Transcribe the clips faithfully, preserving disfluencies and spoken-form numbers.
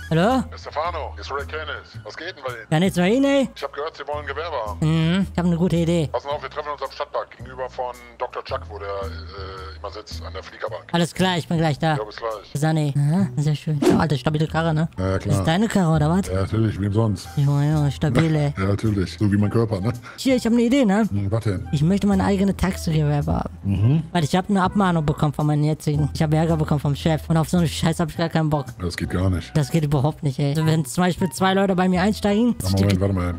Hallo? Stefano, hier ist Ray Canis. Was geht denn bei Ihnen? Ja, nicht so hin, ey? Ich habe gehört, Sie wollen Gewerbe haben. Mhm, ich habe eine gute Idee. Passen auf, wir treffen uns am Stadtpark gegenüber von Doktor Chuck, wo der äh, immer sitzt, an der Fliegerbank. Alles klar, ich bin gleich da. Ja, bis gleich. Sani. Aha, sehr schön. Ja, alte, stabile Karre, ne? Ja, ja, Das ist klar. deine Karre, oder was? Ja, natürlich, wem sonst? Junge, Junge, stabile. Ja, natürlich. So wie mein Körper, ne? Hier, ich habe eine Idee, ne? Hm, was denn? Ich möchte meine eigene Taxigewerbe haben. Mhm. Weil ich habe eine Abmahnung bekommen von meinen jetzigen. Ich habe Ärger bekommen vom Chef. Und auf so eine Scheiße habe ich gar keinen Bock. Das geht gar nicht. Das geht überhaupt nicht, ey. Also wenn zum Beispiel zwei Leute bei mir einsteigen, Na, Moment, warte mal.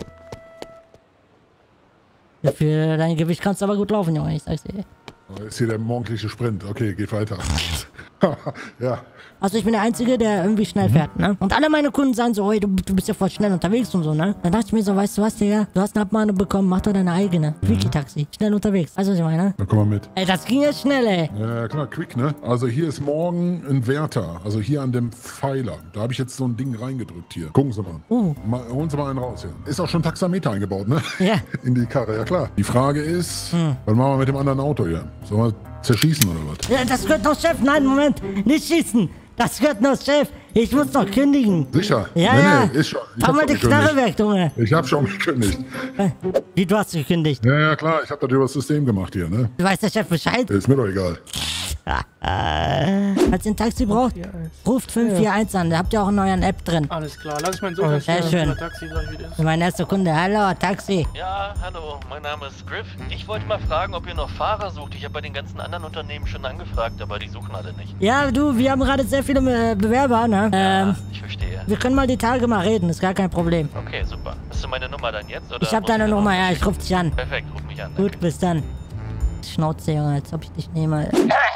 für dein Gewicht kannst du aber gut laufen, Junge. Ich sag's dir. Oh, ist hier der morgendliche Sprint. Okay, geht weiter. Ja. Also ich bin der Einzige, der irgendwie schnell fährt, ne? Und alle meine Kunden sagen so, ey, du, du bist ja voll schnell unterwegs und so, ne? Dann dachte ich mir so, weißt du was, Digga? Du hast eine Abmahnung bekommen, mach doch deine eigene. Quickie-Taxi. Schnell unterwegs. Weißt du, was ich meine? Dann komm mal mit. Ey, das ging jetzt schnell, ey. Ja, klar, quick, ne? Also hier ist morgen ein Wärter. Also hier an dem Pfeiler. Da habe ich jetzt so ein Ding reingedrückt hier. Gucken Sie mal. Uh. mal holen Sie mal einen raus hier. Ist auch schon Taxameter eingebaut, ne? Ja. In die Karre, ja klar. Die Frage ist, Hm. was machen wir mit dem anderen Auto hier? Sollen wir zerschießen oder was? Ja, das gehört noch Chef. Nein, Moment. Nicht schießen. Das gehört noch Chef. Ich muss noch kündigen. Sicher? Ja, nee, ja. Nee, ist schon. Ich Fahr hab mal schon die Knarre gekündigt. weg, Junge. Ich hab schon gekündigt. Wie, du hast gekündigt? Ja, ja, klar. Ich hab das über das System gemacht hier, ne? Weiß der Chef Bescheid? Ist mir doch egal. Falls ihr ein Taxi braucht, ruft fünf vier eins an. Da habt ihr auch einen neuen App drin. Alles klar, lass ich meinen Sohn Sehr schön. Taxi gleich wieder ist. Mein erster Kunde. Hallo, Taxi. Ja, hallo, mein Name ist Griff. Ich wollte mal fragen, ob ihr noch Fahrer sucht. Ich habe bei den ganzen anderen Unternehmen schon angefragt, aber die suchen alle nicht. Ja, du, wir haben gerade sehr viele äh, Bewerber, ne? Ähm, Ja, ich verstehe. wir können mal die Tage mal reden, ist gar kein Problem. Okay, super. Hast du meine Nummer dann jetzt? Oder Ich hab muss deine dir noch Nummer, was ja, ich schicken? ruf dich an. Perfekt, ruf mich an. Gut, bis dann. Schnauze, Junge, als ob ich dich nehme.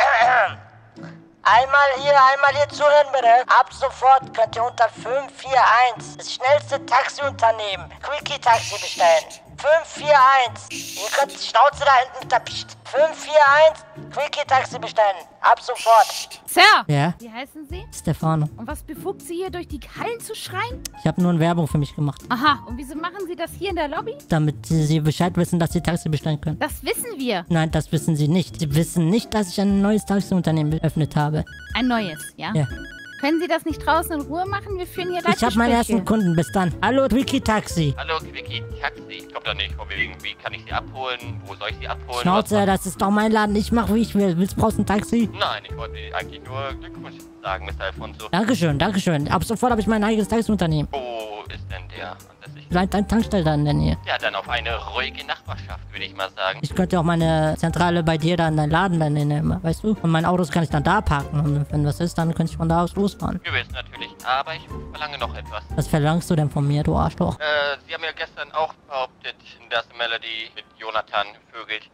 Einmal hier, einmal hier zuhören, bitte. Ab sofort könnt ihr unter fünf vier eins das schnellste Taxiunternehmen, Quickie Taxi, bestellen. fünf vier eins. Ihr könnt die Schnauze da hinten mit der Psst. fünf vier eins, Quickie Taxi bestellen. Ab sofort. Sir! Ja? Wie heißen Sie? Stefano. Und was befugt Sie hier durch die Hallen zu schreien? Ich habe nur eine Werbung für mich gemacht, Aha, und wieso machen Sie das hier in der Lobby? damit sie Bescheid wissen, dass sie Taxi bestellen können. Das wissen wir. Nein, das wissen sie nicht. Sie wissen nicht, dass ich ein neues Taxiunternehmen eröffnet habe. Ein neues, ja? Ja. Können Sie das nicht draußen in Ruhe machen? Wir führen hier Ich habe meinen Leitgespräche. ersten Kunden. Bis dann. Hallo, Quickie Taxi. Hallo, Quickie Taxi. Kommt doch nicht. Von wegen, wie kann ich sie abholen? Wo soll ich sie abholen? Schnauze, Was- das ist doch mein Laden. Ich mache, wie ich will. Willst du brauchst ein Taxi? Nein, ich wollte eigentlich nur Glückwunsch sagen, Mister Alfonso. Dankeschön, Dankeschön. Ab sofort habe ich mein eigenes Taxiunternehmen. Wo ist denn der? Dass ich Vielleicht ein Tankstelle dann denn hier. ja, dann auf eine ruhige Nachbarschaft, würde ich mal sagen. Ich könnte auch meine Zentrale bei dir dann in deinen Laden dann nehmen, weißt du? Und mein Autos kann ich dann da parken. Und wenn was ist, dann könnte ich von da aus losfahren. Gewiss, natürlich. Aber ich verlange noch etwas. Was verlangst du denn von mir, du Arschloch? Äh, Sie haben ja gestern auch behauptet, dass Melody mit Jonathan vögelt.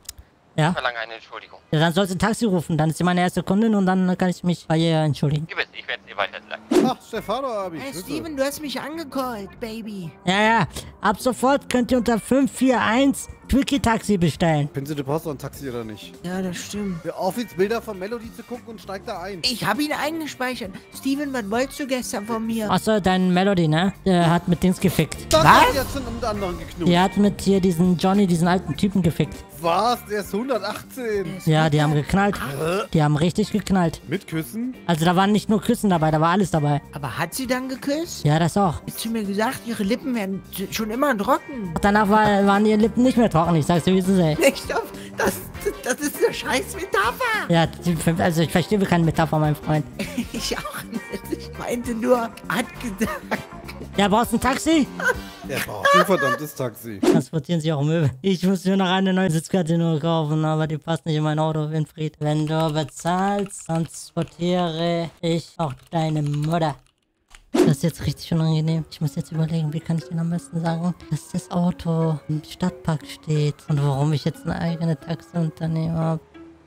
Ja? Ich verlange eine Entschuldigung. Ja, dann sollst du ein Taxi rufen. Dann ist sie meine erste Kundin und dann kann ich mich bei ihr entschuldigen. Gewiss, ich werde es ihr weiter sagen. Ach, Stefano hab ich. Hey Grüße. Steven, du hast mich angecallt, Baby. Ja, ja. Ab sofort könnt ihr unter fünf vier eins Quickie Taxi bestellen. Finden Sie, du brauchst doch ein Taxi oder nicht? Ja, das stimmt. Hör auf, jetzt Bilder von Melody zu gucken und steig da ein. Ich habe ihn eingespeichert. Steven, was wolltest du gestern von mir? Achso, dein Melody, ne? Der hat mit Dings gefickt. Das Was? hat jetzt schon mit anderen geknutscht. Die hat mit hier diesen Johnny, diesen alten Typen gefickt. Was? Der ist hundertachtzehn. Ja, die haben geknallt. Die haben richtig geknallt. Mit Küssen? Also da waren nicht nur Küssen dabei, da war alles dabei. Aber hat sie dann geküsst? Ja, das auch. Hast du mir gesagt, ihre Lippen werden schon immer trocken? Danach war, waren ihre Lippen nicht mehr trocken. Ich sag's dir, wie es ist, ey. Nicht auf, das, das ist eine scheiß Metapher. Ja, die- also ich verstehe keine Metapher, mein Freund. Ich auch nicht. Ich meinte nur, hat gesagt. Ja, brauchst du ein Taxi? Der braucht ein verdammtes Taxi. Transportieren Sie auch Möbel. Ich muss mir noch eine neue Sitzkarte nur kaufen, aber die passt nicht in mein Auto, Winfried. Wenn du bezahlst, transportiere ich auch deine Mutter. Das ist jetzt richtig unangenehm. Ich muss jetzt überlegen, wie kann ich den am besten sagen, dass das Auto im Stadtpark steht und warum ich jetzt ein eigenes Taxiunternehmen habe.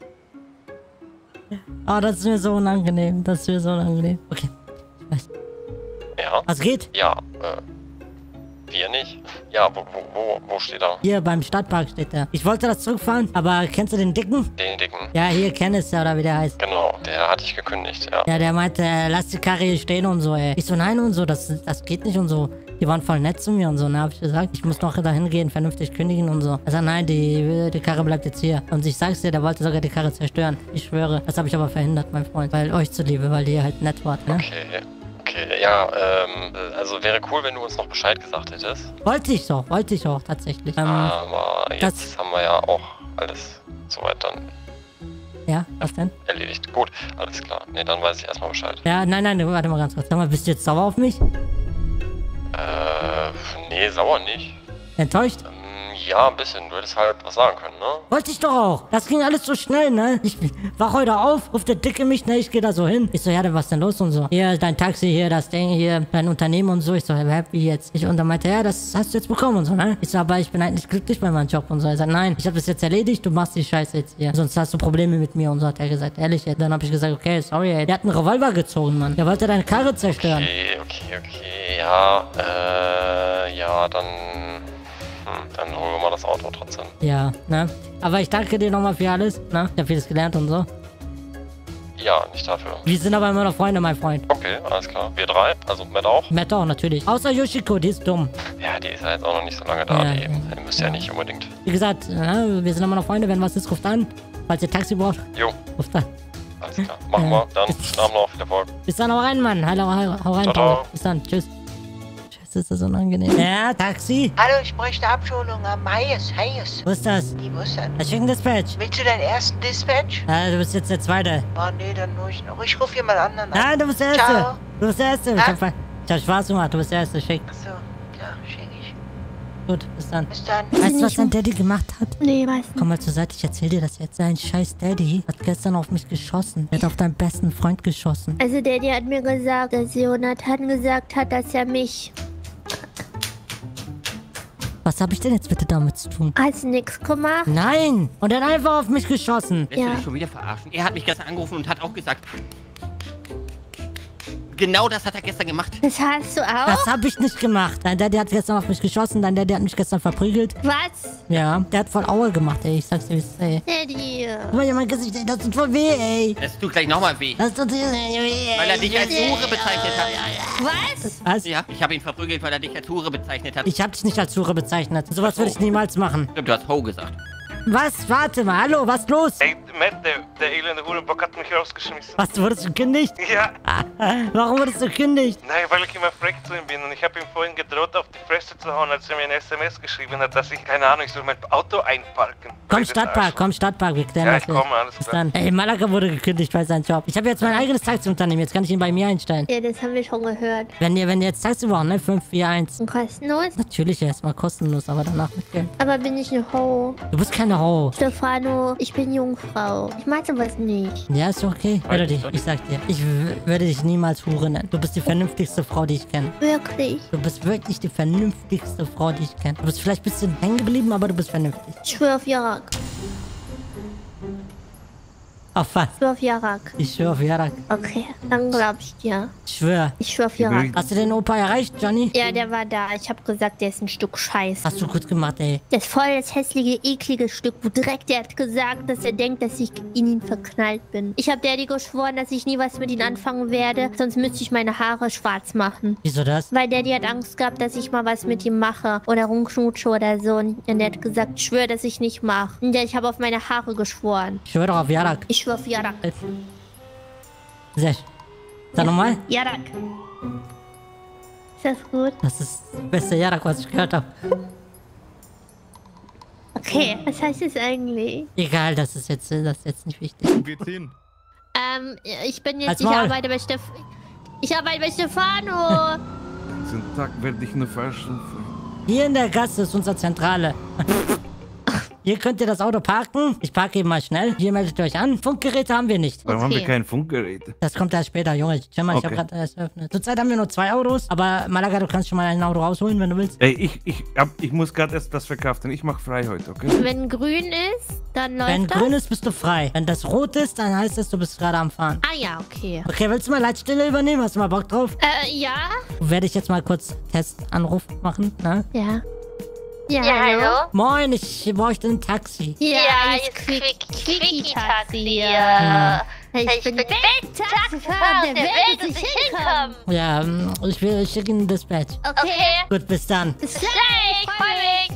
Ah, das ist mir so unangenehm. Das ist mir so unangenehm. Okay, ich weiß. Ja? Was geht? Ja, äh. Wir nicht? Ja, wo, wo, wo, wo steht er? Hier beim Stadtpark steht er. Ich wollte das zurückfahren, aber kennst du den Dicken? Den Dicken. Ja, hier Kennis, ja, oder wie der heißt. Genau, der hatte ich gekündigt, ja. Ja, der meinte, äh, lass die Karre hier stehen und so, ey. Ich so, nein und so, das, das geht nicht und so. Die waren voll nett zu mir und so, ne, hab ich gesagt. Ich muss noch dahin gehen, vernünftig kündigen und so. Er sagt, nein, die, die Karre bleibt jetzt hier. Und ich sag's dir, der wollte sogar die Karre zerstören. Ich schwöre. Das habe ich aber verhindert, mein Freund. Weil euch zuliebe, weil die halt nett wart, ne? Okay, okay. Okay, ja, ähm, also wäre cool, wenn du uns noch Bescheid gesagt hättest. Wollte ich doch, wollte ich auch tatsächlich. Ähm, Aber jetzt das- haben wir ja auch alles soweit dann ja, was denn? erledigt. Gut, alles klar. Nee, dann weiß ich erstmal Bescheid. Ja, nein, nein, warte mal ganz kurz. Sag mal, bist du jetzt sauer auf mich? Äh, nee, sauer nicht. Enttäuscht? Ähm, ja, ein bisschen. Du hättest halt was sagen können, ne? Wollte ich doch auch. Das ging alles so schnell, ne? Ich wach heute auf, ruft der Dicke mich, ne? Ich geh da so hin. Ich so, ja, was denn los und so. Hier, dein Taxi hier, das Ding hier, dein Unternehmen und so. Ich so, happy jetzt. Ich, und dann meinte er, ja, das hast du jetzt bekommen und so, ne? Ich so, aber ich bin eigentlich glücklich bei meinem Job und so. Er sagt, nein, ich habe das jetzt erledigt, du machst die Scheiße jetzt hier. Sonst hast du Probleme mit mir und so, hat er gesagt. Ehrlich, ey. Dann habe ich gesagt, okay, sorry, ey. Der hat einen Revolver gezogen, Mann. Der wollte deine Karre zerstören. Okay, okay, okay. Ja, äh, ja, dann... Hm, dann holen wir mal das Auto trotzdem. Ja, ne? Aber ich danke dir nochmal für alles, ne? Ich hab vieles gelernt und so. Ja, nicht dafür. Wir sind aber immer noch Freunde, mein Freund. Okay, alles klar. Wir drei, also Matt auch. Matt auch, natürlich. Außer Yoshiko, die ist dumm. Ja, die ist ja jetzt auch noch nicht so lange da. Ja, die, ja. die müsst ja nicht unbedingt. Wie gesagt, ne? Wir sind immer noch Freunde. Wenn was ist, ruft an. Falls ihr Taxi braucht, Jo, ruft an. alles klar. Machen wir. Dann schönen Abend noch. Viel Erfolg. Bis dann, hau rein, Mann. Hallo, hau, hau rein, Ciao, Paul. ciao. Bis dann, tschüss. Scheiße, ist das unangenehm. Ja, Taxi? Hallo, ich bräuchte Abschulung am Hayes, Hayes. Wo ist das? Die muss dann. Das schicken Dispatch. Willst du deinen ersten Dispatch? Ja, du bist jetzt der Zweite. Oh nee, dann nur ich noch. Ich rufe jemand anderen an. Nein, du bist der Erste. Ciao. Du bist der Erste. Ich Ah. hab, ich hab Spaß gemacht. Du bist der Erste. Schick. Achso, ja, schick ich. Gut, bis dann. Bis dann. Weißt du, was dein Daddy gemacht hat? Nee, weiß Komm mal zur Seite, ich erzähl dir das jetzt. Dein scheiß Daddy hat gestern auf mich geschossen. Er hat auf deinen besten Freund geschossen. Also Daddy hat mir gesagt, dass Jonathan gesagt hat, dass er mich... Was habe ich denn jetzt bitte damit zu tun? Hast nix gemacht? Nein! Und er hat einfach auf mich geschossen. Lässt du Ja. dich schon wieder verarschen? Er hat mich gestern angerufen und hat auch gesagt... Genau das hat er gestern gemacht. Das hast du auch? Das habe ich nicht gemacht. Dein Daddy hat gestern auf mich geschossen. Dein Daddy hat mich gestern verprügelt. Was? Ja, der hat voll Aue gemacht, ey. Ich sag's dir, wie es ist, ey. Daddy. Guck mal hier mein Gesicht, ey. Das tut voll weh, ey. Das tut gleich nochmal weh. Das tut weh, ey. Weil er dich als Hure bezeichnet hat. Was? Was? Ja, ich habe ihn verprügelt, weil er dich als Hure bezeichnet hat. Ich hab dich nicht als Hure bezeichnet. Sowas würde ich niemals machen. Stimmt, du hast Ho gesagt. Was? Warte mal. Hallo, was ist los? Ey, Matt, der, der elende Hurenbock hat mich rausgeschmissen. Was, wurdest du gekündigt? Ja, Warum wurdest du gekündigt? nein, weil ich immer frech zu ihm bin und ich habe ihm vorhin gedroht, auf die Fresse zu hauen, als er mir ein S M S geschrieben hat, dass ich, keine Ahnung, ich soll mein Auto einparken. Komm, Blödes Stadtpark, Arschloch. komm, Stadtpark, wir klären Ja, das. ich komme, alles Bis klar. dann. Ey, Malaga wurde gekündigt bei seinem Job. Ich habe jetzt mein eigenes Taxiunternehmen, jetzt kann ich ihn bei mir einstellen. Ja, das haben wir schon gehört. Wenn ihr, wenn ihr jetzt Taxi braucht, ne? fünf vier eins. Und kostenlos? Natürlich erstmal kostenlos, aber danach mit Geld. Aber bin ich eine Ho? Du bist keine Ho. Stefano, ich bin Jungfrau. Ich mag sowas nicht. Ja, ist okay. Melody, ich sag dir, ich w- würde dich niemals Hure nennen. Du bist die vernünftigste Frau, die ich kenne. Wirklich. Du bist wirklich die vernünftigste Frau, die ich kenne. Du bist vielleicht ein bisschen hängen geblieben, aber du bist vernünftig. Ich schwör auf Jarak. Auf was? Ich schwör auf Jarak. Ich schwör auf Jarak. Okay, dann glaub ich dir. Ich schwör. Ich schwör auf Jarak. Hast du den Opa erreicht, Johnny? Ja, der war da. Ich hab gesagt, der ist ein Stück Scheiße. Hast du gut gemacht, ey. Das ist voll das hässliche, eklige Stück, wo direkt der hat gesagt, dass er denkt, dass ich in ihn verknallt bin. Ich hab Daddy geschworen, dass ich nie was mit ihm anfangen werde, sonst müsste ich meine Haare schwarz machen. Wieso das? Weil Daddy hat Angst gehabt, dass ich mal was mit ihm mache oder rumknutsche oder so. Und er hat gesagt, ich schwör, dass ich nicht mache. Und ich habe auf meine Haare geschworen. Ich schwör doch auf Jarak. Ich schwör auf Jarak. Sehr schön. Sag nochmal. Jarak. Ist das gut? Das ist das beste Jarak, was ich gehört habe. Okay, was heißt das eigentlich? Egal, das ist jetzt, das ist jetzt nicht wichtig. Wo geht's hin? Ähm, ich bin jetzt, Halt's ich Maul. arbeite bei Stef... Ich arbeite bei Stefano. Diesen Tag werde ich nur verstufen. Hier in der Gasse ist unsere Zentrale. Hier könnt ihr das Auto parken. Ich parke eben mal schnell. Hier meldet ihr euch an. Funkgeräte haben wir nicht. Warum haben wir Okay. kein Funkgerät? Das kommt erst später, Junge. Schau mal, ich Okay. habe gerade erst eröffnet. Zurzeit haben wir nur zwei Autos. Aber Malaga, du kannst schon mal ein Auto rausholen, wenn du willst. Ey, ich, ich, ab, ich muss gerade erst das verkraften. Ich mach frei heute, okay? Wenn grün ist, dann läuft Wenn das. grün ist, bist du frei. Wenn das rot ist, dann heißt es, du bist gerade am Fahren. Ah ja, okay. Okay, willst du mal Leitstelle übernehmen? Hast du mal Bock drauf? Äh, ja? Werde ich jetzt mal kurz Testanruf machen, ne? Ja. Ja, hallo? Moin, ich bräuchte ein Taxi. Ja, ich krieg Quickie-Taxi. Ja. Ich bin der beste Taxifahrer der Welt, dass ich hinkomme. Ja, ähm, ich will ich schicke Ihnen das Badge. Okay. Gut, bis dann. Bis gleich. Ich freu mich.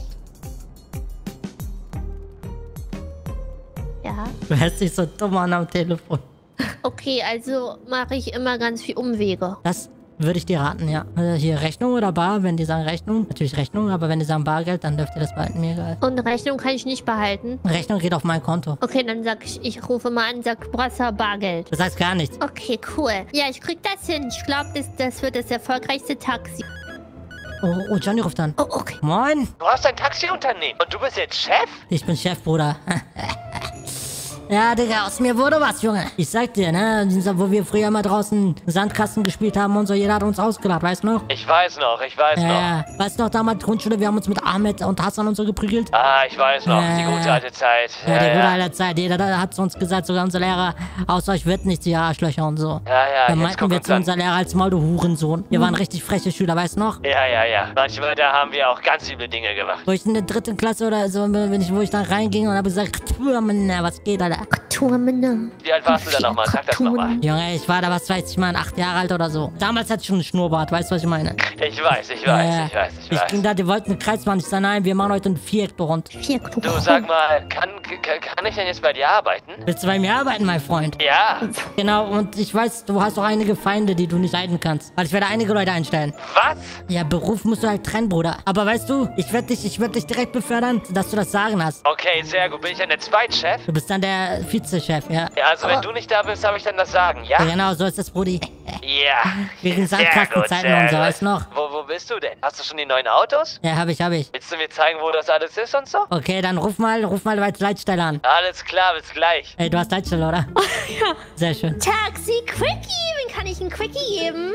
Ja. Du hörst dich so dumm an am Telefon. Okay, also mache ich immer ganz viel Umwege. Das Würde ich dir raten, ja. Also hier Rechnung oder Bar, wenn die sagen Rechnung. Natürlich Rechnung, aber wenn die sagen Bargeld, dann dürft ihr das behalten, mir egal. Und Rechnung kann ich nicht behalten. Rechnung geht auf mein Konto. Okay, dann sag ich, ich rufe mal an, sag Brasser Bargeld. Das heißt gar nichts. Okay, cool. Ja, ich krieg das hin. Ich glaube, das, das wird das erfolgreichste Taxi. Oh, oh, Johnny ruft an. Oh, okay. Moin. Du hast ein Taxiunternehmen und du bist jetzt Chef? Ich bin Chef, Bruder. Ja, Digga, aus mir wurde was, Junge. Ich sag dir, ne, wo wir früher mal draußen Sandkasten gespielt haben und so, jeder hat uns ausgelacht, weißt du noch? Ich weiß noch, ich weiß Ja, noch. ja. Weißt du noch, damals Grundschule, wir haben uns mit Ahmed und Hassan und so geprügelt? Ah, ich weiß noch, Ja, die gute alte Zeit. Ja, die gute alte Zeit. Jeder da hat zu uns gesagt, sogar unser Lehrer, aus euch wird nichts, ihr Arschlöcher und so. Ja, ja, Dann jetzt meinten guck wir uns zu an. unserem Lehrer als Maul, du Hurensohn. Wir waren richtig freche Schüler, weißt du noch? Ja, ja, ja. Manchmal, da haben wir auch ganz üble Dinge gemacht. Wo ich in der dritten Klasse oder so, wenn ich, wo ich da reinging und habe gesagt, na, was geht, Alter? Turmene. Wie alt warst du da nochmal? Sag das nochmal. Junge, ich war da, was weiß ich mal, acht Jahre alt oder so. Damals hatte ich schon einen Schnurrbart, weißt du, was ich meine? Ich weiß, ich weiß, Ja, ich weiß, ich Ich weiß. ging da, die wollten einen Kreis machen. Ich sag, nein, wir machen heute ein Viereck rund. Viereck Du, sag mal, kann, kann, kann ich denn jetzt bei dir arbeiten? Willst du bei mir arbeiten, mein Freund? Ja. Genau, und ich weiß, du hast auch einige Feinde, die du nicht leiden kannst. Weil ich werde einige Leute einstellen. Was? Ja, Beruf musst du halt trennen, Bruder. Aber weißt du, ich werde dich, ich werde dich direkt befördern, dass du das Sagen hast. Okay, sehr gut. Bin ich dann der Zweitchef? Du bist dann der Vizechef, ja. Ja, also wenn du nicht da bist, habe ich dann das Sagen, ja? Ja, genau, so ist das, Brudi. Ja. Wegen Sehr gut, Sandkastenzeiten sehr und so, gut. weißt du noch? Wo, wo bist du denn? Hast du schon die neuen Autos? Ja, hab ich, hab ich. Willst du mir zeigen, wo das alles ist und so? Okay, dann ruf mal, ruf mal bei der Leitstelle an. Alles klar, bis gleich. Ey, du hast Leitstelle, oder? Ja. Sehr schön. Taxi Quickie, wen kann ich einen Quickie geben?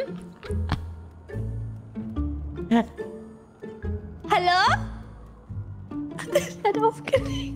Hallo? Er hat aufgelegt.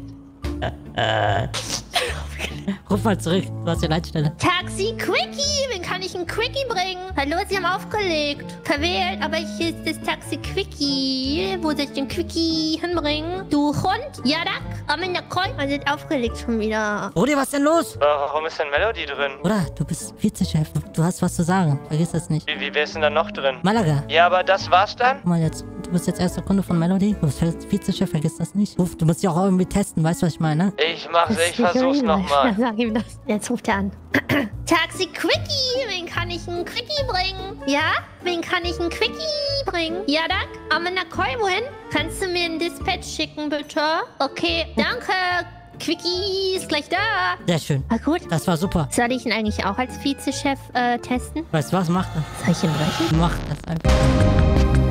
Ruf mal zurück, du hast die Leitstelle. Taxi Quickie, wen kann ich einen Quickie bringen? Hallo, Sie haben aufgelegt. Verwählt, aber hier ist das Taxi Quickie. Wo soll ich den Quickie hinbringen? Du Hund? Ja, da. Aber in der Kreuz. Man sind aufgelegt schon wieder. Brudi, was ist denn los? Warum ist denn Melody drin? Bruder, du bist Vizechef. Du hast was zu sagen. Vergiss das nicht. Wie, wie wer ist denn da noch drin? Malaga. Ja, aber das war's dann? Guck mal jetzt. Du bist jetzt erster Kunde von Melody. Du bist Vizechef, vergiss das nicht. Ruf, du musst dich auch irgendwie testen, weißt du, was ich meine? Ich mach's, ich versuch's nochmal. Sag ihm das. Jetzt ruft er an. Taxi Quickie, wen kann ich einen Quickie bringen? Ja? Wen kann ich einen Quickie bringen? Ja, Dank. Amanda Koi, wohin? Kannst du mir einen Dispatch schicken, bitte? Okay, danke. Quickie ist gleich da. Sehr schön. War gut. Das war super. Soll ich ihn eigentlich auch als Vizechef äh, testen? Weißt du was? Mach das. Soll ich ihn brechen? Mach das einfach.